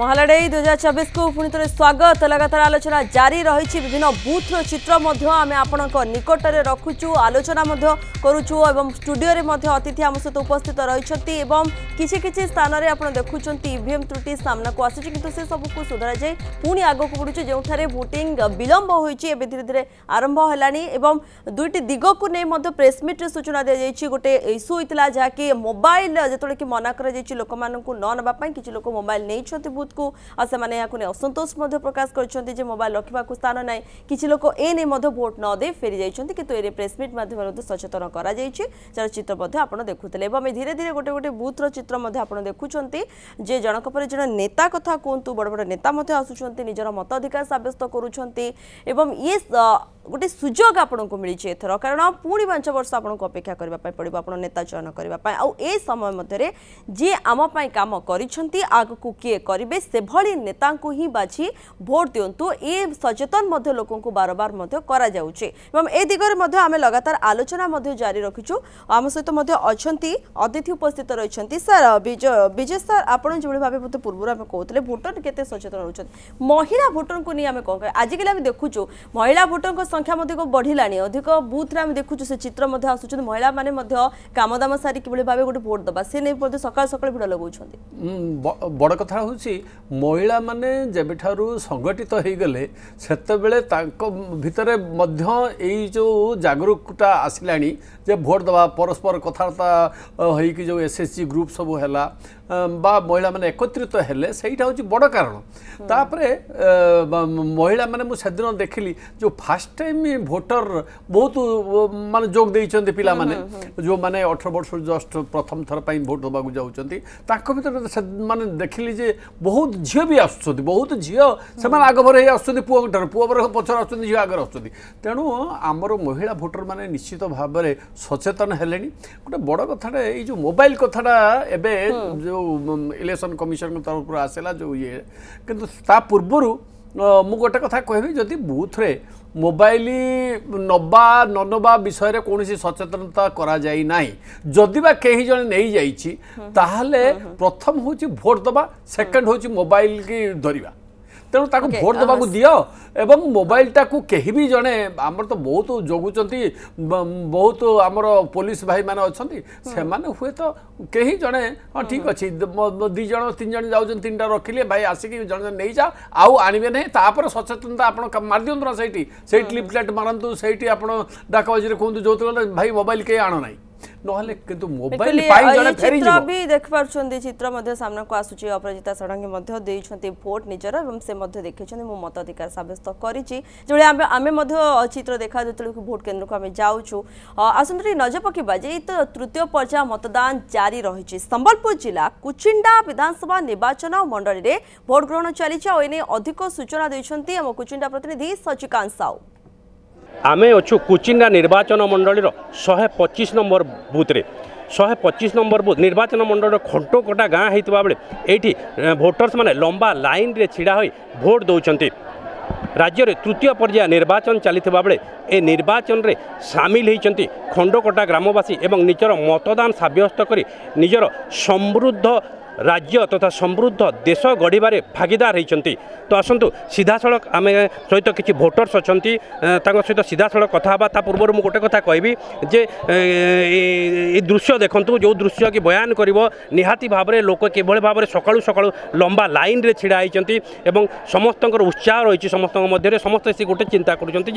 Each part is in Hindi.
महालड़े 2024 को पुणी थे स्वागत। लगातार आलोचना जारी रही विभिन्न बूथर चित्र आम आपण निकट में रखुचु आलोचना करुचु एवं स्टूडियो रे अतिथि आम सहित उपस्थित रही किसी स्थान में आप देखुं ईवीएम त्रुटि सामना को आसी कि से सबको सुधार जाए पुणी आग को बढ़ुचे जो भोटिंग विलंब होती धीरे धीरे आरंभ है। दुईट दिग को नहीं प्रेसमिट्रे सूचना दी जाए गोटे इश्यू होता जहाँकि मोबाइल जो मना कर लोक न नापी किसी लोक मोबाइल नहीं बूथ को से असंतोष प्रकाश कर मोबाइल रखा स्थान ना किसी लोक एने भोट न दे फेरी जाइए कि प्रेसमिट मध्यम सचेतन कर चित्र आप देखुले धीरे धीरे गोटे गोटे बूथर चित्र आप देखुंट जे जनक पर जन नेता कथा कहतु बड़ बड़ नेता आसुंच निजर मताधिकार सब्यस्त करुँच ये गोटे सुजोग आपन को मिली एथर कारण पुणी 5 वर्ष आपन को अपेक्षा करबा पड़ो आप नेता चयन करने आ समय मध्य जी आम काम करिसेंती आग को किए करेंगे से भली नेता को ही बाछी भोट दिंतु ये सचेतन लोक को बार बार करा जाउछे एवं ए दिगरे आम लगातार आलोचना जारी रखिचु। आम सहित अच्छी अतिथि उपस्थित रही सर विजय सर आपड़ जो भाव पूर्व आम कहते भोटर केते सचेतन रहते महिला भोटर को नहीं आम कौन आजिकल आम देखुचु महिला भोटर संख्या बढ़ला अधिक बूथ में देखुँ से चित्र आसुँच महिला मैंने कामदाम सारी कि भाव गोटे भोट दबा से नहीं सकाल सकाल भिड़ लगे बड़ कथा हूँ महिला माने जेबेठारू संगठित हो गले सेतेबेले तांको भितरे मध्य एई जो जागरूकता आसिलानी जे भोट दबा परस्पर कथबार्ता होइकि जो एसएसजी ग्रुप सब हैला बा महिला माने एकत्रित हेले सेटा हूँ बड़ कारण तापरे महिला माने मु सेदिन देखिली जो फास्ट टाइम भोटर बहुत माने जोग देइचंती पिला माने जो माने 18 वर्ष जस्ट प्रथम थर पई भोट दबाकू जाउचंती ताको भीतर माने देखिली जे बहुत झियो भी आसुचंती बहुत झियो से माने आग भर हे आसुचंती पुओ ठर पुओ भर पछर आसुचंती झियो आगर आसुचंती तेणु आमर महिला भोटर माने निश्चित भाव में सचेतन हेलेनी गोटे बड़ कथाटा ये जो मोबाइल कथाटा एबे जो इलेक्शन कमिशन तरफ आसला जो ये किंतु ता पूर्वर मु गोटे कथा कहबी जदि बूथ रे मोबाइल नबा न नबा विषय कौन सचेतनता करा जाई नाही जदि बा कहीं जन नहीं जाइछि ताहले प्रथम होची भोट दबा सेकंड होची मोबाइल की धरिबा तेणु ताको भोट दबा को दियो एवं मोबाइल टाकू कहीं भी जड़े आमर तो बहुत जगुचंती बहुत आमर पुलिस भाई माने अच्छी से हुए तो कहीं जड़े हाँ ठीक अच्छे 2 जन 3 जन जाऊँ 3टा रखिले भाई आसिक जन नहीं जाओ आउ आणवे नहीं तापर सचेतनता आप मार दिंतु ना से लिपलेट मारतु से आप डाकबाजी कहतु जो भाई मोबाइल कहीं आण ना नहले किंतु मोबाइल पाई जने फेरी चित्र भी देख पारछंती चित्र मध्ये सामना को आसुची अपराजिता षडंगी मध्ये देइछंती भोट निजर एवं से मध्ये देखिछंती मो मताधिकार सब्यस्त करिछि जोळे आमे मध्ये चित्र देखा जतले भोट केंद्र को आमे जाउछु आसंतरी नजर पकिबा जे तो तृतीय पर्याय मतदान जारी रहिछि। संबलपुर जिला कुचिंडा विधानसभा निर्वाचन मंडली रे भोट ग्रहण चलिछि आ एने अधिक सूचना दैछंती हम कुचिंडा प्रतिनिधि सचिकांत साउ। आमे अच्छु कुचिंडा निर्वाचन मंडल 125 नंबर बूथ्रे 125 नंबर बूथ निर्वाचन मंडल खंटोकटा गाँ होता बेले ये भोटर्स माने लंबा लाइन रे छिड़ा होई भोट दौरान राज्य में तृतीय पर्याय निर्वाचन चली बेले ए निर्वाचन रे सामिल होती खंडोकटा ग्रामवासी एवं निजर मतदान सब्यस्त कर निजर समृद्ध राज्य तथा समृद्ध देश गढ़ भागीदार होती। तो आसतु सीधा सड़क आम सहित किसी भोटर्स अच्छा सहित सीधा सड़क कथा पूर्व मुझे गोटे कथा कहबी जे ये दृश्य देखूँ जो दृश्य कि बयान कर निहाती भाव में लोक कि भाव में सकाळु सकाळु लंबा लाइन रे छिड़ा होती समस्त उत्साह रही समस्त मध्य समस्त सी गोटे चिंता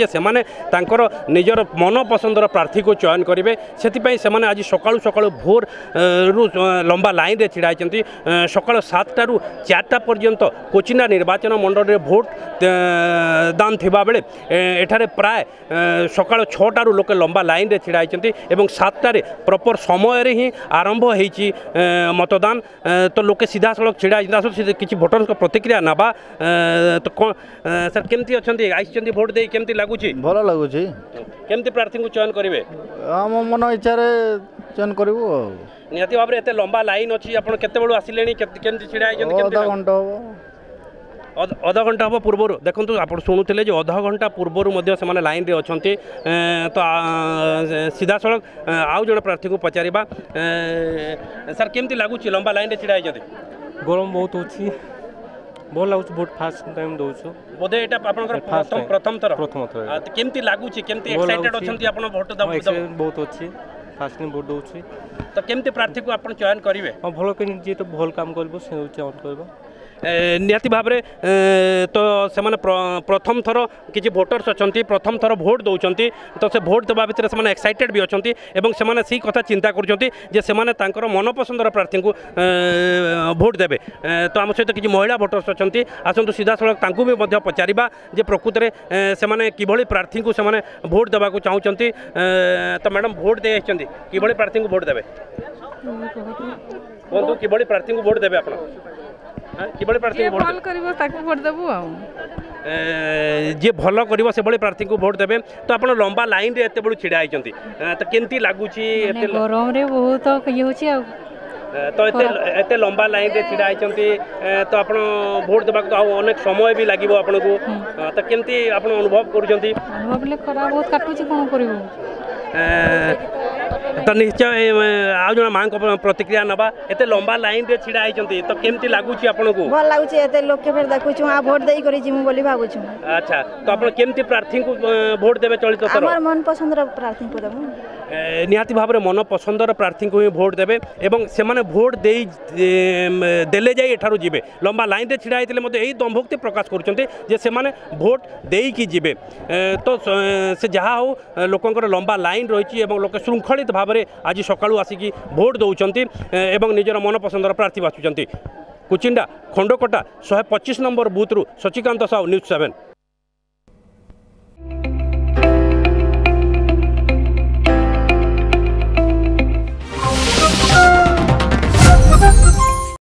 कर निजर मन पसंदर प्रार्थी को चयन करेंगे से आज सकाळु सकाळु भोर रु लंबा लाइन रे छिड़ा होती सकाल 7 टा 4टा पर्यंत कोचिंडा निर्वाचन मंडल रे भोट दान थिबा बेले एठारे प्राय सकाल 6 टारू लोक लंबा लाइन रे छिड़ा होती एवं 7 टारे प्रॉपर समय रे ही आरंभ होईची मतदान तो लोके सीधा सड़क छिड़ा किसी भोटर प्रतिक्रिया नाबा तो सर केमती अच्छी आई भोट दे केमती लगुच भल लगुच केमती प्रार्थी को चयन करेंगे आम मन इच्छा चयन करूँ निहाती भाव में एत लंबा लाइन अच्छी आप केते बेलू आसिले केमती छिड़ा अध घंटा हम पूर्व देखो आप शुणुले जो अध घंटा पूर्व से लाइन रे अच्छा तो सीधा सड़क आउ जड़े प्रार्थी को पचारिबा सर केमती लगुच लंबा लाइन रे छिड़ा गरम बहुत अच्छी भल लगुच भोट फास्ट टाइम दउछु बोधे एटा आपनकर First time. प्रथम थर प्रथम थर केमती लागुची केमती भल एक्साइटेड लाଗୁଛି। अछंती आपण वोट दब एक्सपीरियंस बहुत अच्छी फास्ट टाइम भोट दउछु तो केमती प्रार्थी को आपण चयन करिवे हां भल के जे तो भल काम करबो से चयन करबो निहाती भाव तो से प्रथम थर किसी भोटर्स अच्छा प्रथम थर भोट दौरान तो से भोट देवा भितर से एक्साइटेड भी अच्छा से सी कथा चिंता कर मनपसंदर प्रार्थी को भोट देवे तो आम सहित किसी महिला भोटर्स अच्छा आसतु सीधा सड़क भी पचारा जे प्रकृत में से किभली प्रार्थी को से भोट देवा चाहते तो मैडम भोट दे किभली प्रार्थी को भोट देवे कहतु किभली प्रार्थी को भोट देवे आप किभली प्रार्थी को भल करिवो ताकू भोट देबु आ जे भल करिवो से भली प्रार्थी को भोट देबे तो आपण लंबा लाइन रे एते बडू छिडा आइचंती तो केंती लागुची एते गरम रे बहुत ये होची आ तो एते लंबा लाइन रे छिडा आइचंती तो आपण भोट देबा तो अनेक समय भी लागिवो आपण को तो केंती आपण अनुभव करूचंती अनुभव ले खरा बहुत काटुची कोन करिवो तो निश्चय आज जन माँ प्रतिक्रिया नवा एते लंबा लाइन रे छिडा आइचंती तो केमती लागुची आपण को भल लागुची एते लोक के फेर देखुछु आ वोट देई करी जिमु बोली भाबुछु अच्छा तो आपण केमती प्रार्थी को भोट देबे चलित थर हमर मन पसंदर प्रार्थी को देबु निहाती भाव में मन पसंदर प्रार्थी को ही भोट देवे एवं से भोट दे देले जाई एठारु जीवे लंबा लाइन रे छिड़ा होते मत यही दम्भोक्ति प्रकाश कर भोट देकी जीवे तो से जहाँ हो लोकंकर लंबा लाइन रही लोक श्रृंखलित भाव में आज सकाळू आसिकी भोट दौरान एवं निजर मन पसंदर प्रार्थी बाछुंट कुचिंडा खंडकोटा 125 नंबर बूथ रु शशिकांत साहू न्यूज 7।